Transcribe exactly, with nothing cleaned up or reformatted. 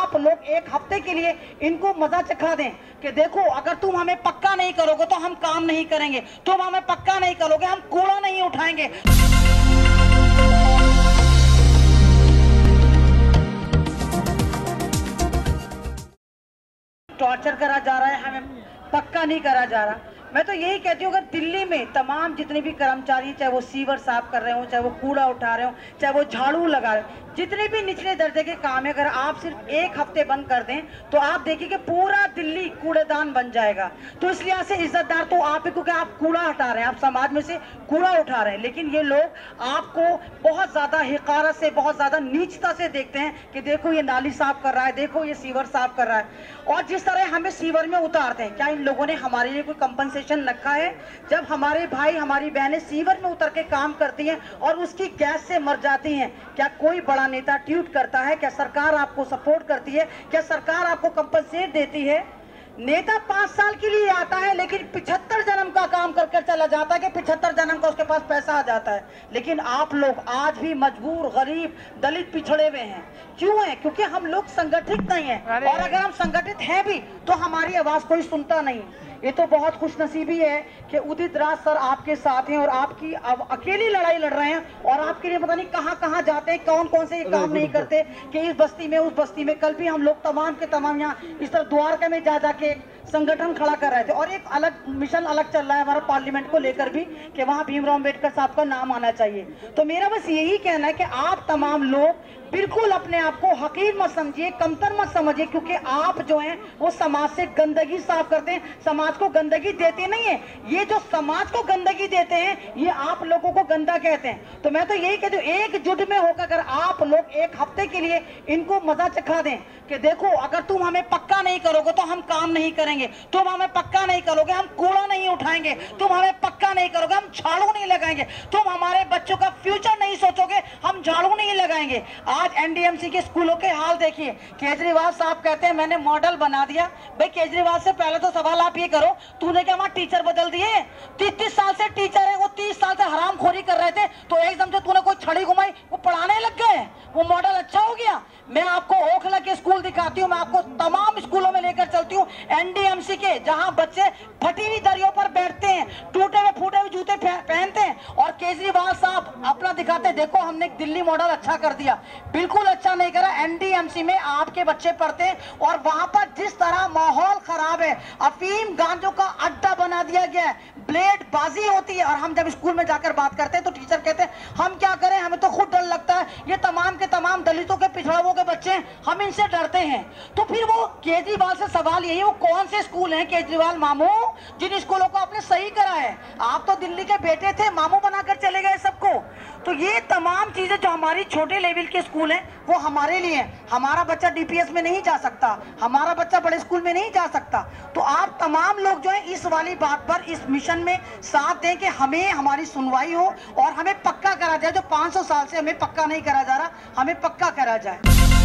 आप लोग एक हफ्ते के लिए इनको मजा चखा दें कि देखो अगर तुम हमें पक्का नहीं करोगे तो हम काम नहीं करेंगे, तुम हमें पक्का नहीं करोगे हम कूड़ा नहीं उठाएंगे। टॉर्चर करा जा रहा है, हमें पक्का नहीं करा जा रहा। मैं तो यही कहती हूँ, अगर दिल्ली में तमाम जितने भी कर्मचारी, चाहे वो सीवर साफ कर रहे हो, चाहे वो कूड़ा उठा रहे हो, चाहे वो झाड़ू लगा रहे हो, जितने भी निचले दर्जे के काम है, अगर आप सिर्फ एक हफ्ते बंद कर दें तो आप देखिए कि पूरा दिल्ली कूड़ेदान बन जाएगा। तो इस लिहाज से इज्जतदार तो आप ही, क्योंकि आप कूड़ा हटा रहे हैं, आप समाज में से कूड़ा उठा रहे हैं, लेकिन ये लोग आपको बहुत ज्यादा हिकारत से, बहुत ज्यादा नीचता से देखते हैं कि देखो ये नाली साफ कर रहा है, देखो ये सीवर साफ कर रहा है। और जिस तरह हमें सीवर में उतारते हैं, क्या इन लोगों ने हमारे लिए कोई कंपनसेशन रखा है? जब हमारे भाई हमारी बहनें सीवर में उतर के काम करती हैं और उसकी गैस से मर जाती हैं, क्या कोई बड़ा नेता ट्वीट करता है? क्या सरकार आपको सपोर्ट करती है? क्या सरकार आपको कंपनसेट देती है? नेता पांच साल के लिए आता है लेकिन पिछहत्तर जन्म का काम कर कर चला जाता है कि पिछहत्तर जन्म का उसके पास पैसा आ जाता है। लेकिन आप लोग आज भी मजबूर, गरीब, दलित, पिछड़े हुए हैं। क्यों है? क्योंकि हम लोग संगठित नहीं है, और अगर हम संगठित हैं भी तो हमारी आवाज कोई सुनता नहीं। ये तो बहुत खुशनसीबी है कि उदित राज सर आपके साथ हैं और आपकी अब अकेली लड़ाई लड़ रहे हैं, और आपके लिए पता नहीं कहां कहां जाते हैं, कौन कौन से ये काम नहीं करते कि इस बस्ती में, उस बस्ती में। कल भी हम लोग तमाम के तमाम यहाँ इस तरह द्वारका में जा जाके संगठन खड़ा कर रहे थे, और एक अलग मिशन अलग चल रहा है हमारा पार्लियामेंट को लेकर भी कि वहां भीमराव अम्बेडकर साहब का नाम आना चाहिए। तो मेरा बस यही कहना है कि आप तमाम लोग बिल्कुल अपने आप को हकीर मत समझिए, कमतर मत समझिए, क्योंकि आप जो हैं वो समाज से गंदगी साफ करते हैं, समाज को गंदगी देते नहीं है। ये जो समाज को गंदगी देते हैं ये आप लोगों को गंदा कहते हैं। तो मैं तो यही कहती हूँ, एकजुट में होकर अगर आप लोग एक हफ्ते के लिए इनको मजा चखा दें कि देखो अगर तुम हमें पक्का नहीं करोगे तो हम काम नहीं करेंगे, तुम हमें पक्का नहीं करोगे हम कूड़ा नहीं उठाएंगे, तुम हमें पक्का नहीं करोगे हम झाड़ू नहीं लगाएंगे, तुम हमारे बच्चों का फ्यूचर नहीं सोचोगे हम झाड़ू नहीं लगाएंगे। आज एनडीएमसी के स्कूलों के हाल देखिए। केजरीवाल साहब कहते हैं मैंने मॉडल बना दिया। भाई केजरीवाल से पहले तो सवाल आप ये करो, तूने क्या वहां टीचर बदल दिए? तीस तीस साल से टीचर है, वो तीस साल से हरामखोरी कर रहे थे, तो एकदम से तूने कोई छड़ी घुमाई, वो पढ़ाने लग गए, वो मॉडल अच्छा हो गया। मैं आपको ओखला के स्कूल दिखाती हूँ, मैं आपको तमाम स्कूलों में लेकर चलती हूँ एनडीएमसी के, जहां बच्चे फटी हुई दरियों पर बैठते हैं, टूटे हुए फूटे हुए जूते पहनते हैं, और केजरीवाल साहब अपना दिखाते हैं देखो हमने दिल्ली मॉडल अच्छा कर दिया। बिल्कुल अच्छा नहीं करा। एनडीएमसी में आपके बच्चे पढ़ते हैं और वहां पर जिस तरह माहौल खराब है, अफीम गांजों का अड्डा बना दिया गया है, ब्लेड बाजी होती है, और हम जब स्कूल में जाकर बात करते हैं तो टीचर कहते हैं हम क्या करें, हमें तो खुद डर लगता है, ये तमाम के तमाम दलितों के पिछड़ों के बच्चे हैं, हम इनसे डरते हैं। तो फिर वो केजरीवाल से सवाल यही, वो कौन से स्कूल हैं केजरीवाल मामू जिन स्कूलों को आपने सही करा है? आप तो दिल्ली के बेटे थे, मामू बनाकर चले गए सबको। तो ये तमाम चीजें जो हमारी छोटे लेवल के स्कूल हैं वो हमारे लिए हैं। हमारा बच्चा डीपीएस में नहीं जा सकता, हमारा बच्चा बड़े स्कूल में नहीं जा सकता। तो आप तमाम लोग जो है इस वाली बात पर, इस मिशन में साथ दें कि हमें हमारी सुनवाई हो और हमें पक्का करा जाए। जो पाँच सौ साल से हमें पक्का नहीं करा जा रहा, हमें पक्का करा जाए।